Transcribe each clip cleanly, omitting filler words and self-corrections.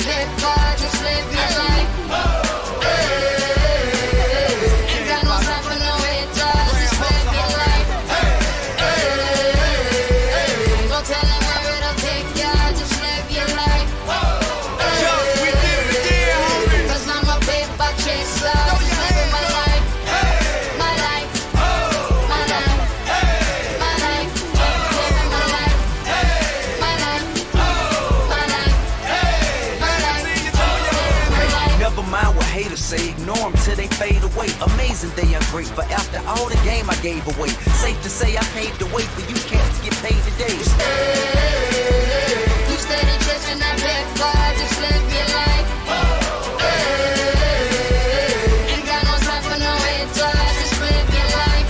bed car, just live your life. Ain't got no time for no haters, just live your life. No telling where it'll take ya, just live your life. Cause I'm a paper chaser, just living my life. My life, my life, my life, just living my life. My life, my life, my life, just living my life. Never mind what haters say, ignore them till they fade away. Amazing they ungrateful after all the game I gave away. Safe to say I paved the way for you cats to get paid today. You steady chasing that big car, just live your life. Ain't got no time for no haters, just live your life.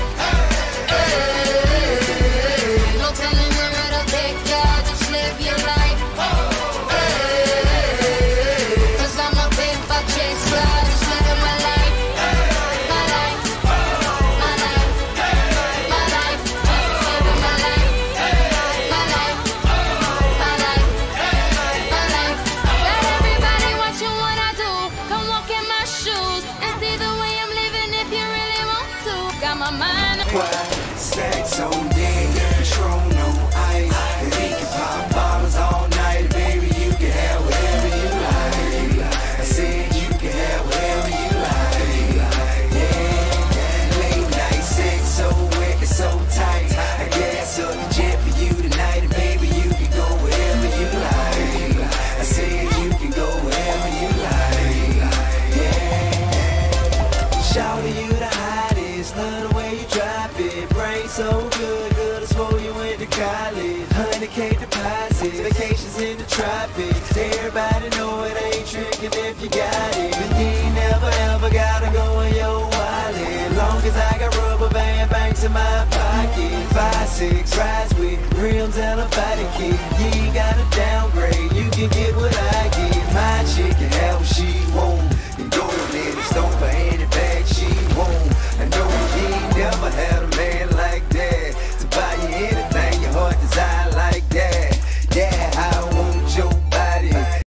No telling where it'll take ya, just live your life. Cause I'm a paper chaser, just living my life. My life, my life, my life, just living my life. My life, my life, my life. Let everybody watching what I do. Come walk in my shoes and see the way I'm living if you really want to. Got my mind. Stacks on deck, Patron on ice. And we can pop bottles all night, baby. You can have whatever you like. I said you can have whatever you like. Yeah, late night sex so wet and so tight. I gas up the jet for you tonight, and baby you can go wherever you like. I said you can go wherever you like. Yeah, shout you the hottest, love the way you drop it. Brain so good, good I swore you went to college. 100K deposits, vacations in the tropics. Everybody know it ain't tricking if you got it. But you ain't never ever gotta go in your wallet. Long as I got rubber band banks in my pocket. 5-6 rides with rims and a body kit. You ain't gotta downgrade, you can get